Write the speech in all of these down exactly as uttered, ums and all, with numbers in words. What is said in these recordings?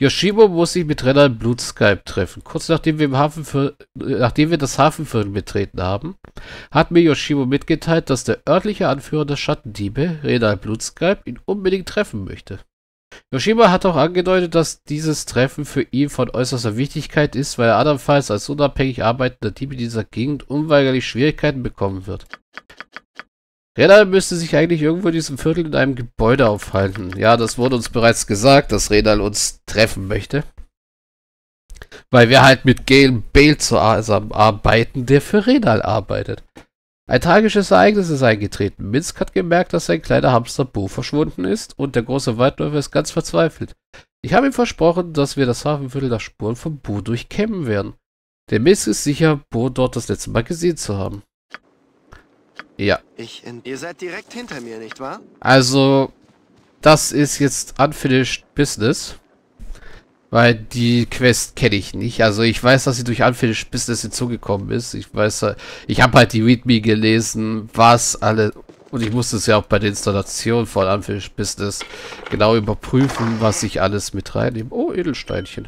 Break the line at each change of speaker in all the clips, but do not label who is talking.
Yoshimo muss sich mit Renner im Blutskype treffen. Kurz nachdem wir, im Hafen für, nachdem wir das Hafenviertel betreten haben, hat mir Yoshimo mitgeteilt, dass der örtliche Anführer der Schattendiebe, Renner im Blutskype, ihn unbedingt treffen möchte. Yoshimo hat auch angedeutet, dass dieses Treffen für ihn von äußerster Wichtigkeit ist, weil er andernfalls als unabhängig arbeitender Dieb in dieser Gegend unweigerlich Schwierigkeiten bekommen wird. Renal müsste sich eigentlich irgendwo in diesem Viertel in einem Gebäude aufhalten. Ja, das wurde uns bereits gesagt, dass Renal uns treffen möchte. Weil wir halt mit Gale Bale zusammenarbeiten, der für Renal arbeitet. Ein tragisches Ereignis ist eingetreten. Minsk hat gemerkt, dass sein kleiner Hamster Bo verschwunden ist und der große Waldläufer ist ganz verzweifelt. Ich habe ihm versprochen, dass wir das Hafenviertel nach Spuren von Bo durchkämmen werden. Der Minsk ist sicher, Bo dort das letzte Mal gesehen zu haben. Ja.
Ich Ihr seid direkt hinter mir, nicht wahr?
Also, das ist jetzt Unfinished Business. Weil die Quest kenne ich nicht. Also ich weiß, dass sie durch Unfinished Business hinzugekommen ist. Ich weiß, ich habe halt die README gelesen, was alle... Und ich musste es ja auch bei der Installation von Unfinished Business genau überprüfen, was ich alles mit reinnehme. Oh, Edelsteinchen.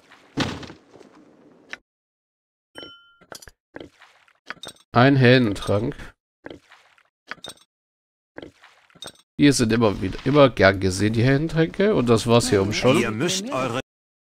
Ein Heldentrank. Die sind immer wieder immer gern gesehen, die Heldentränke. Und das war's hier um schon.
Ihr müsst eure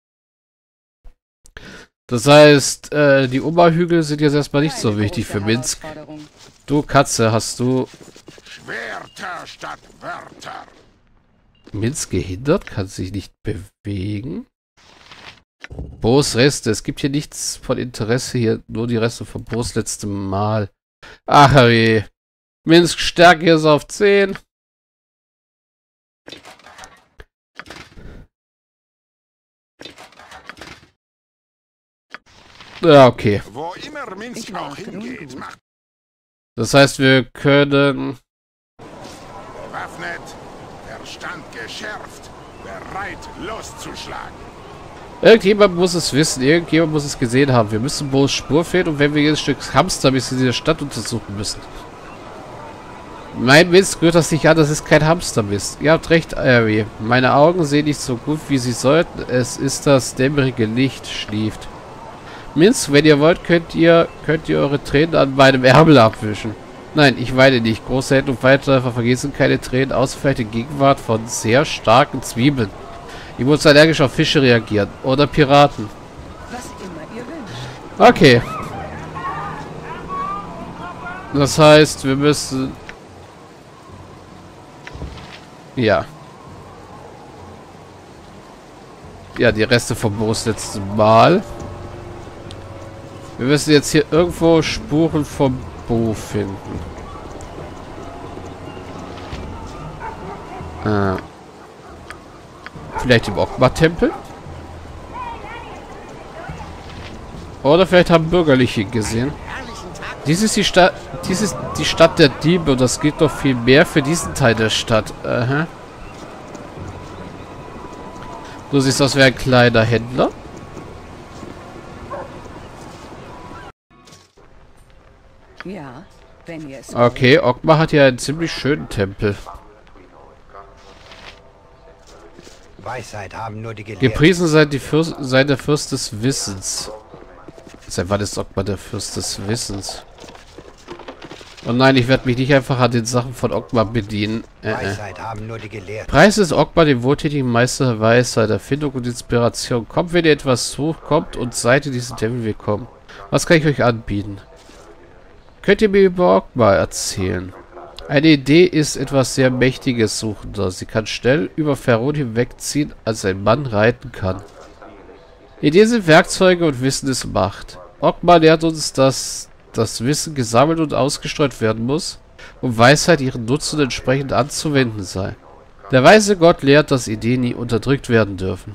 Das heißt, äh, die Oberhügel sind jetzt erstmal nicht so wichtig für Minsk. Du, Katze, hast du...
Schwerter statt Wörter.
Minsk gehindert? Kann sich nicht bewegen? Bo's Reste. Es gibt hier nichts von Interesse hier. Nur die Reste von Bo's letztem Mal. Ach, je. Minsk Stärke ist auf zehn. Ja, okay.
Wo immer Minsk auch hingeht, macht
Das heißt, wir können...
bewaffnet, Verstand geschärft, bereit loszuschlagen.
Irgendjemand muss es wissen, irgendjemand muss es gesehen haben. Wir müssen Bo's Spur finden und wenn wir jedes Stück Hamster bis in dieser Stadt untersuchen müssen. Mein Mist rührt das nicht an, das ist kein Hamstermist. Ihr habt recht, Ari. Meine Augen sehen nicht so gut, wie sie sollten. Es ist das dämmerige Licht, schläft. Minsk, wenn ihr wollt, könnt ihr, könnt ihr eure Tränen an meinem Ärmel abwischen. Nein, ich weine nicht. Große Helden und Weitläufer vergessen keine Tränen, außer vielleicht in Gegenwart von sehr starken Zwiebeln. Ich muss allergisch auf Fische reagieren. Oder Piraten.
Was immer ihr wünscht.
Okay. Das heißt, wir müssen... Ja. Ja, die Reste vom Bo's letzten Mal. Wir müssen jetzt hier irgendwo Spuren vom Bo finden. Äh. Vielleicht im Okma-Tempel? Oder vielleicht haben Bürgerliche gesehen. Dies ist die Stadt, dies ist die Stadt der Diebe und das gilt doch viel mehr für diesen Teil der Stadt. Aha. Du siehst aus wie ein kleiner Händler.
Ja, wenn ihr es
Okay, Okma hat ja einen ziemlich schönen Tempel.
Weisheit haben nur die Gelehrten.
Gepriesen sei, die Fürst, sei der Fürst des Wissens. Seit wann ist Okma der Fürst des Wissens? Oh nein, ich werde mich nicht einfach an den Sachen von Okma bedienen. Äh, äh.
Weisheit haben nur die Gelehrten.
Preis ist Okma dem wohltätigen Meister der Weisheit, Erfindung und Inspiration. Kommt, wenn ihr etwas sucht, kommt und seid in diesem Tempel willkommen. Was kann ich euch anbieten? Könnt ihr mir über Okma erzählen? Eine Idee ist etwas sehr Mächtiges Suchender. Sie kann schnell über Pharaon hinwegziehen, als ein Mann reiten kann. Ideen sind Werkzeuge und Wissen ist Macht. Okma lehrt uns, dass das Wissen gesammelt und ausgestreut werden muss, um Weisheit ihren Nutzen entsprechend anzuwenden sei. Der weise Gott lehrt, dass Ideen nie unterdrückt werden dürfen.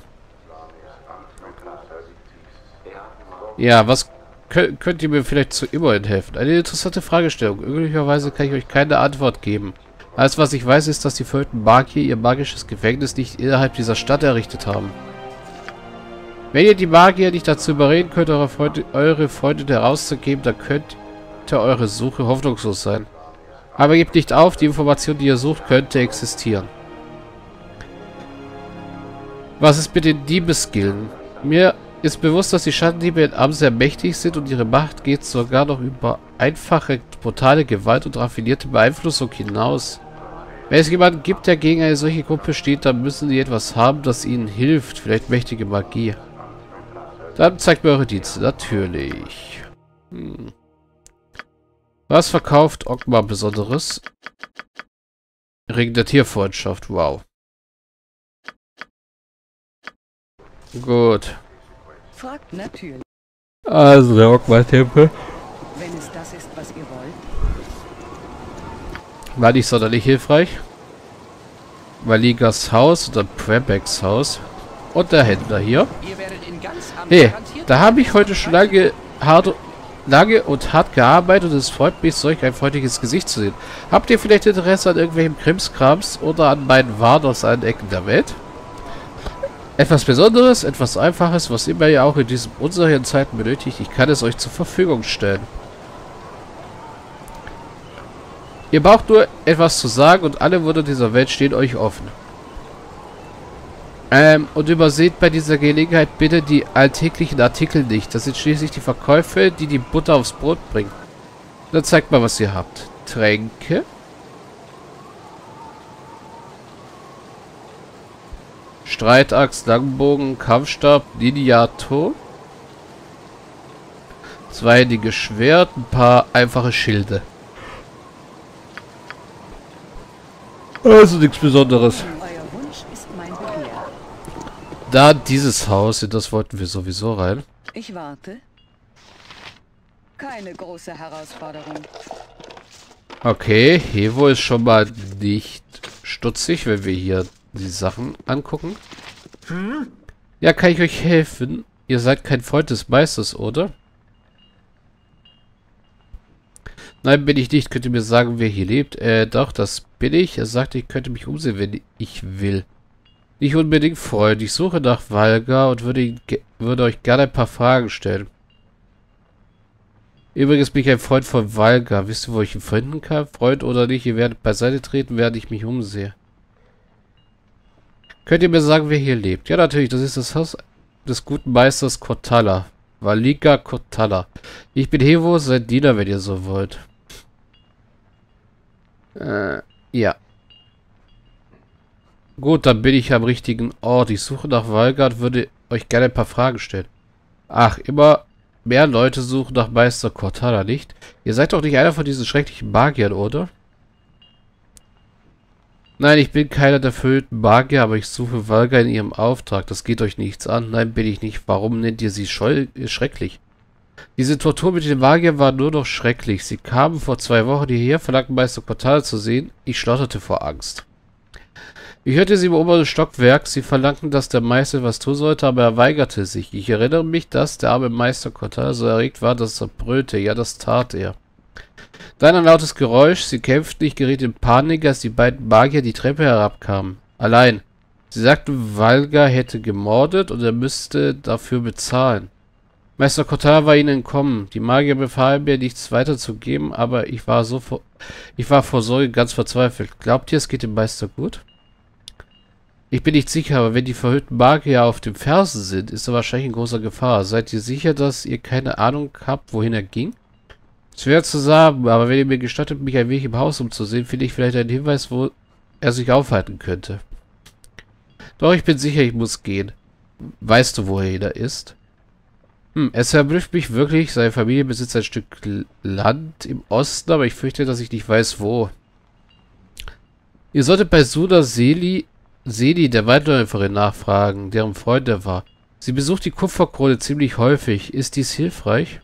Ja, was könnt, könnt ihr mir vielleicht zu immerhin helfen? Eine interessante Fragestellung. Möglicherweise kann ich euch keine Antwort geben. Alles, was ich weiß, ist, dass die verhüllten Magier ihr magisches Gefängnis nicht innerhalb dieser Stadt errichtet haben. Wenn ihr die Magier nicht dazu überreden könnt, eure Freunde, eure Freunde herauszugeben, dann könnte eure Suche hoffnungslos sein. Aber gebt nicht auf, die Information, die ihr sucht, könnte existieren. Was ist mit den Diebesskillen? Mir ist bewusst, dass die Schattendiebe in Am sehr mächtig sind und ihre Macht geht sogar noch über einfache, brutale Gewalt und raffinierte Beeinflussung hinaus. Wenn es jemanden gibt, der gegen eine solche Gruppe steht, dann müssen die etwas haben, das ihnen hilft. Vielleicht mächtige Magie. Dann zeigt mir eure Dienste. Natürlich. Hm. Was verkauft Ogmar Besonderes? Ring der Tierfreundschaft. Wow. Gut.
Fragt natürlich,
Also der Ogmar-Tempel.
wenn es das ist, was ihr wollt.
War nicht sonderlich hilfreich. Valigas Haus oder Prebecks Haus. Und der Händler hier.
Ihr werdet in ganz am
Hey,
garantierten
da habe ich heute schon lange, hart, lange und hart gearbeitet und es freut mich, solch ein freundliches Gesicht zu sehen. Habt ihr vielleicht Interesse an irgendwelchen Krimskrams oder an meinen Waren aus allen Ecken der Welt? Etwas Besonderes, etwas Einfaches, was immer ihr auch in diesen unsicheren Zeiten benötigt, ich kann es euch zur Verfügung stellen. Ihr braucht nur etwas zu sagen und alle Wunder dieser Welt stehen euch offen. Ähm, und überseht bei dieser Gelegenheit bitte die alltäglichen Artikel nicht. Das sind schließlich die Verkäufe, die die Butter aufs Brot bringen. Dann zeigt mal, was ihr habt. Tränke. Streitaxt, Langbogen, Kampfstab, Lineator. Zweihändige Schwert, ein paar einfache Schilde. Also nichts Besonderes.
Euer Wunsch ist mein Begehr.
Da dieses Haus, in das wollten wir sowieso rein.
Ich warte. Keine große Herausforderung.
Okay, Hevo ist schon mal nicht stutzig, wenn wir hier die Sachen angucken. Ja, kann ich euch helfen? Ihr seid kein Freund des Meisters, oder? Nein, bin ich nicht. Könnt ihr mir sagen, wer hier lebt? Äh, doch, das bin ich. Er sagte, ich könnte mich umsehen, wenn ich will. Nicht unbedingt Freund. Ich suche nach Valga und würde, ihn würde euch gerne ein paar Fragen stellen. Übrigens bin ich ein Freund von Valga. Wisst ihr, wo ich ihn finden kann? Freund oder nicht, ihr werdet beiseite treten, während ich mich umsehe. Könnt ihr mir sagen, wer hier lebt? Ja, natürlich. Das ist das Haus des guten Meisters Cortalla. Valiga Cortalla. Ich bin Hevo, sein Diener, wenn ihr so wollt. Äh, ja. Gut, dann bin ich am richtigen Ort. Ich suche nach Valga und würde euch gerne ein paar Fragen stellen. Ach, immer mehr Leute suchen nach Meister Cortalla, nicht? Ihr seid doch nicht einer von diesen schrecklichen Magiern, oder? Nein, ich bin keiner der verhüllten Magier, aber ich suche Valga in ihrem Auftrag. Das geht euch nichts an. Nein, bin ich nicht. Warum nennt ihr sie scheu schrecklich? Diese Tortur mit den Magiern war nur noch schrecklich. Sie kamen vor zwei Wochen hierher, verlangten Meister Cortalla zu sehen. Ich schlotterte vor Angst. Ich hörte sie im oberen Stockwerk. Sie verlangten, dass der Meister was tun sollte, aber er weigerte sich. Ich erinnere mich, dass der arme Meister Cortalla so erregt war, dass er brüllte. Ja, das tat er. Dann ein lautes Geräusch. Sie kämpften. Ich geriet in Panik, als die beiden Magier die Treppe herabkamen. Allein. Sie sagten, Valga hätte gemordet und er müsste dafür bezahlen. Meister Cortalla war ihnen entkommen. Die Magier befahlen mir, nichts weiterzugeben, aber ich war so vor, ich war vor Sorge ganz verzweifelt. Glaubt ihr, es geht dem Meister gut? Ich bin nicht sicher, aber wenn die verhüllten Magier auf dem Fersen sind, ist er wahrscheinlich in großer Gefahr. Seid ihr sicher, dass ihr keine Ahnung habt, wohin er ging? Schwer zu sagen, aber wenn ihr mir gestattet, mich ein wenig im Haus umzusehen, finde ich vielleicht einen Hinweis, wo er sich aufhalten könnte. Doch, ich bin sicher, ich muss gehen. Weißt du, wo er ist? Hm, es verblüfft mich wirklich. Seine Familie besitzt ein Stück Land im Osten, aber ich fürchte, dass ich nicht weiß, wo. Ihr solltet bei Suna Seli, Seli, der Waldläuferin, nachfragen, deren Freund er war. Sie besucht die Kupferkrone ziemlich häufig. Ist dies hilfreich?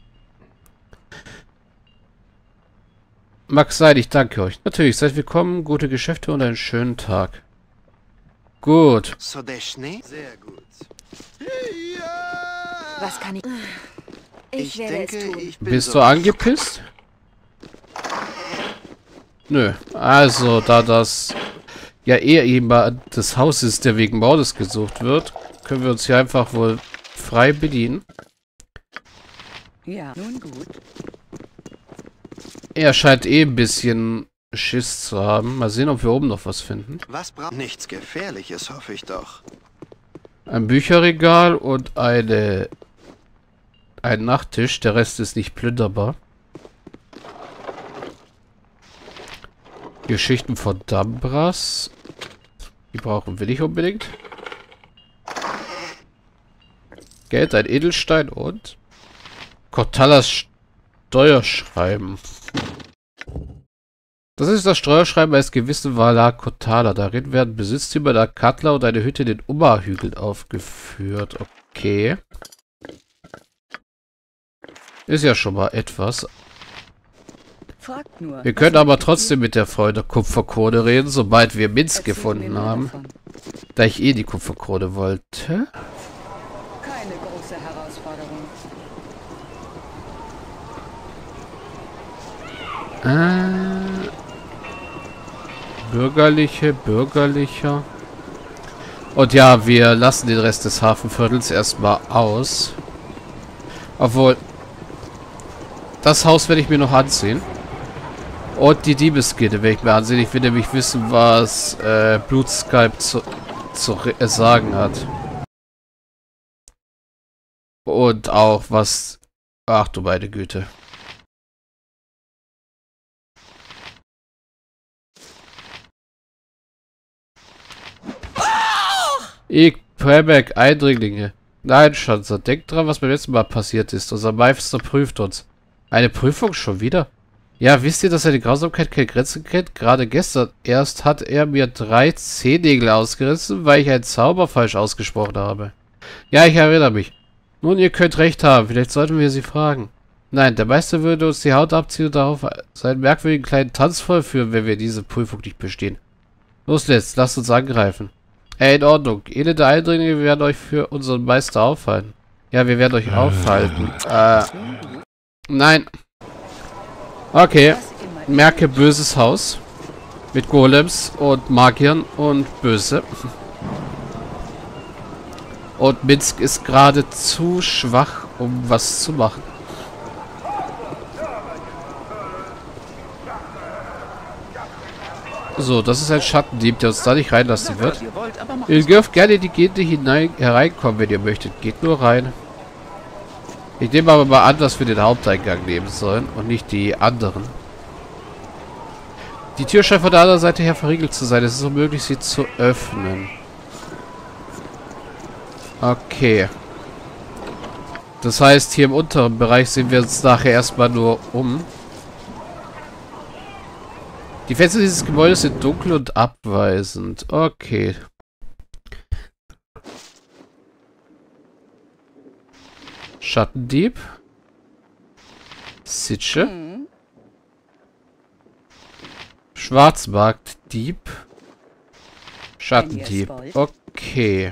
Mag sein, ich danke euch. Natürlich, seid willkommen, gute Geschäfte und einen schönen Tag. Gut.
Sodeshny? Sehr gut.
Was kann ich... Ich,
Ich
werde
denke,
es tun.
ich bin
Bist
so
du angepisst? Nö. Also, da das ja eher jemand das Haus ist, der wegen Mordes gesucht wird, können wir uns hier einfach wohl frei bedienen.
Ja, nun gut.
Er scheint eh ein bisschen Schiss zu haben. Mal sehen, ob wir oben noch was finden.
Was braucht? Nichts Gefährliches, hoffe ich doch.
Ein Bücherregal und eine ein Nachttisch. Der Rest ist nicht plünderbar. Geschichten von Dambras. Die brauchen wir nicht unbedingt. Geld, ein Edelstein und Cortalas Steuerschreiben. Das ist das Steuerschreiben eines gewissen Valar Cortala. Darin werden Besitztümer der Cutler und eine Hütte in den Umar-Hügeln aufgeführt. Okay. Ist ja schon mal etwas.
Fragt nur.
Wir können aber trotzdem mit der Frau der Kupferkrone reden, sobald wir Minsk gefunden haben. Da ich eh die Kupferkrone wollte.
Keine große Herausforderung.
Äh, bürgerliche, bürgerlicher. Und ja, wir lassen den Rest des Hafenviertels erstmal aus. Obwohl, das Haus werde ich mir noch ansehen. Und die Diebesgilde werde ich mir ansehen. Ich will nämlich wissen, was äh, Blutskype zu, zu äh, sagen hat. Und auch was... Ach du meine Güte. Ich, Prebeck, Eindringlinge. Nein, Schanzer, denk dran, was beim letzten Mal passiert ist. Unser Meister prüft uns. Eine Prüfung schon wieder? Ja, wisst ihr, dass seine Grausamkeit keine Grenzen kennt? Gerade gestern erst hat er mir drei Zehennägel ausgerissen, weil ich einen Zauber falsch ausgesprochen habe. Ja, ich erinnere mich. Nun, ihr könnt recht haben. Vielleicht sollten wir sie fragen. Nein, der Meister würde uns die Haut abziehen und darauf seinen merkwürdigen kleinen Tanz vollführen, wenn wir diese Prüfung nicht bestehen. Los, let's, lasst uns angreifen. Ey, in Ordnung. Elende Eindringlinge, wir werden euch für unseren Meister aufhalten. Ja, wir werden euch aufhalten. Äh, nein. Okay. Merke böses Haus. Mit Golems und Magiern und böse. Und Minsk ist gerade zu schwach, um was zu machen. So, das ist ein Schattendieb, der uns da nicht reinlassen wird. Ihr dürft gerne in die Gilde hinein hereinkommen, wenn ihr möchtet. Geht nur rein. Ich nehme aber mal an, dass wir den Haupteingang nehmen sollen und nicht die anderen. Die Tür scheint von der anderen Seite her verriegelt zu sein. Es ist unmöglich, sie zu öffnen. Okay. Das heißt, hier im unteren Bereich sehen wir uns nachher erstmal nur um. Die Fenster dieses Gebäudes sind dunkel und abweisend. Okay. Schattendieb. Sitsche.
Hm.
Schwarzmarktdieb. Schattendieb. Okay.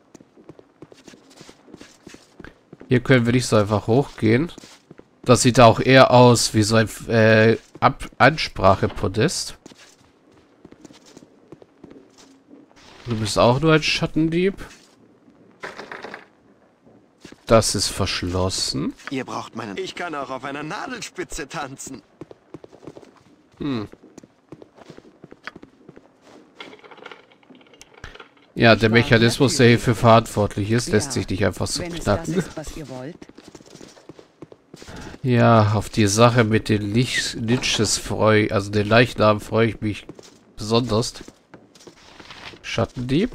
Hier können wir nicht so einfach hochgehen. Das sieht auch eher aus wie so ein äh, Ab Ansprachepodest. Du bist auch nur ein Schattendieb. Das ist verschlossen.
Ihr braucht meinen... Ich kann auch auf einer Nadelspitze tanzen.
Hm. Ja, der Mechanismus, der hierfür verantwortlich ist, lässt sich nicht einfach so knacken. Ja, auf die Sache mit den Liches freue ich, also den Leichnam freue ich mich besonders. Schattendieb.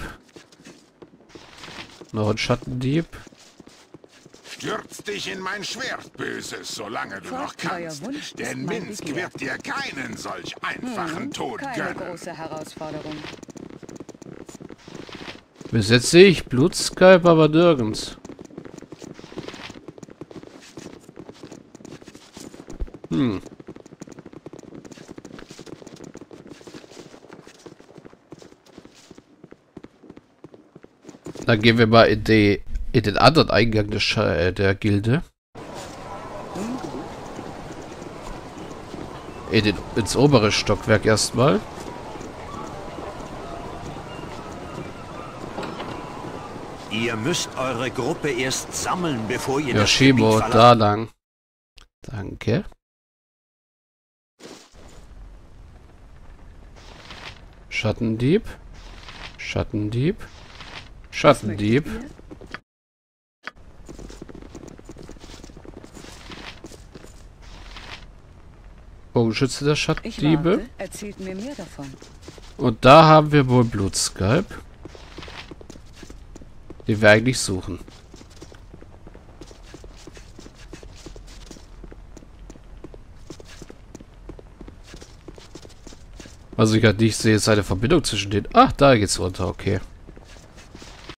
Noch ein Schattendieb.
Stürz dich in mein Schwert, Böses, solange du noch kannst. Denn Minsk wird dir keinen solch einfachen
Hm,
Tod
keine
gönnen.
große Herausforderung.
Bis jetzt sehe ich Blutskype, aber nirgends. Hm. Dann gehen wir mal in, die, in den anderen Eingang der, Sch äh, der Gilde. In den, ins obere Stockwerk erstmal.
Ihr müsst eure Gruppe erst sammeln, bevor ihr das
Yoshimo,
Gebiet verlasst.
da lang. Danke. Schattendieb. Schattendieb. Schattendieb. Bogenschütze der
Ich
Schattendiebe.
warte. Erzählt mir mehr davon.
Und da haben wir wohl Blutskalp, den wir eigentlich suchen. Also ich gerade nicht sehe, ist eine Verbindung zwischen den... Ach, da geht's runter, okay.